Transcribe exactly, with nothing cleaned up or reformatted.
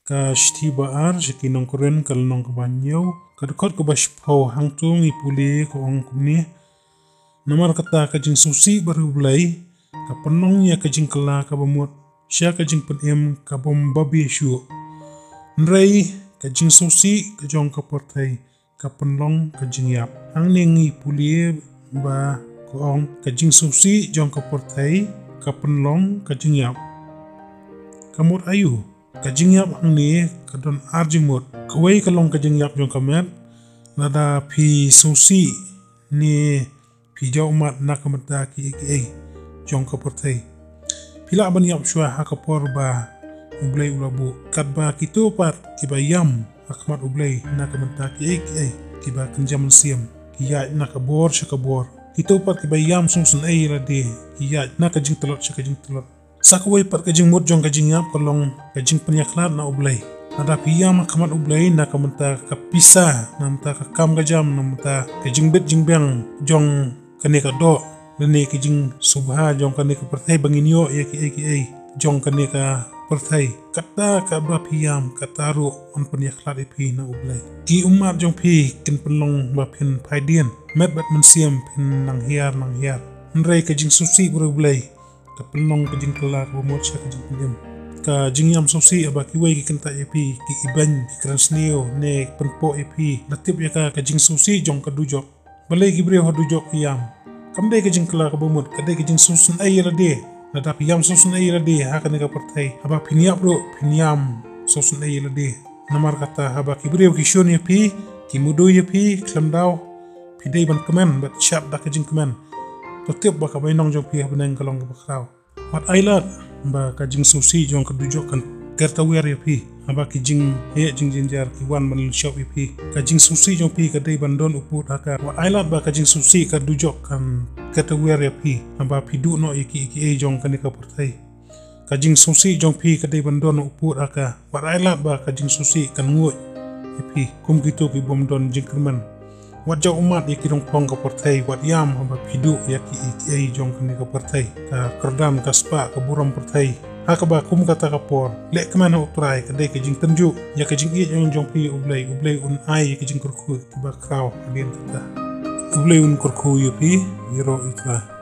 ka shti baar shiki nong koren kal nong ka banyo ka dekot ka bashpo hangtung ipuli ko ong kumni namar kata ka jing susi baru bulai ka penong ya ka jing kala ka bamut sya ka jing penem ka bom babi syu nrei ka jing susi ka jong ka portai ka penlong ka jing yap hang ning ipuli ba ko ong ka jing susi jong ka portai ka penlong ka jing yap kamut ayu kajing yap hang ni kadon arjing mut kawai kalong kajing yap jong kamet Lada Phi Sngwsih ni Phi jau mat nak kamata ki ki jong ka portai pila ban yap shwa ha kapor ba ublai ulabu kat ba kitu pat ki ba yam akmat ublai nak kamata ki ki ki ba kenjam siam ki ya nak kabor sha kabor kitu pat ki ba yam sung sun ai la de ki ya nak kajing telot sha kajing telot sakwai pat kajing mut jong kajing yap kalong kajing penyaklat na ublai Lada Phi yam kamat ublai na kamanta kapisa namta ka kam kajam namta kajing bet jing bang jong kane ka do lene kajing subha jong kane ka perthai banginyo ya ki ai ki ai jong kane ka perthai kata ka ba Phi yam kataru on penyaklat ipi na ublai ki umat jong Phi kin penlong ba phin phaidien met bat man siam phin nang hiar nang hiar nrei kajing susi buru ublai ka penlong kajing kala ka bamot sya kajing pendem ka jing yam susi aba ki wei ki kenta epi ki iban ki kransneo ne penpo epi latip ya ka kajing susi jong ka dujok balai ki bre ho dujok yam kamdai kajing kala ka bamot kadai kajing susun ai la de Lada Phi yam susun ai la de ha ka ne ka perthai aba phiniap ro phiniam susun ai la de namar kata aba ki bre ki shon epi ki mudo epi klamdau pidai ban kemen bat sharp da kajing kemen Totip ba ka bainong jong Phi benang kalong ka bakraw. Wat ailat ba ka jing susi jong ka dujok kan kerta wer ya Phi. Aba ki jing he jing jinjar ki wan man shop ya Phi. Ka jing susi jong Phi ka dei bandon uput haka. Wat ailat ba ka jing susi ka dujok kan kerta wer ya Phi. Aba Phi du no iki iki e jong kan ka portai. Ka jing susi jong Phi ka dei bandon uput haka. Wat ailat ba ka jing susi kan nguy ya Phi. Kum gitu ki bom don jing kerman. Wat jau umat ya kirong pong ka portai wat yam hamba pidu ya ki ki jong kani ka portai ka kerdam ka spa ka buram portai haka ba kum kata ka por le kemana utrai ka dei ka jing tenju ya ka jing i jong jong Phi ublai ublai un ai ka jing kurku ki ba kraw alien kata ublai un kurku yu Phi yero itra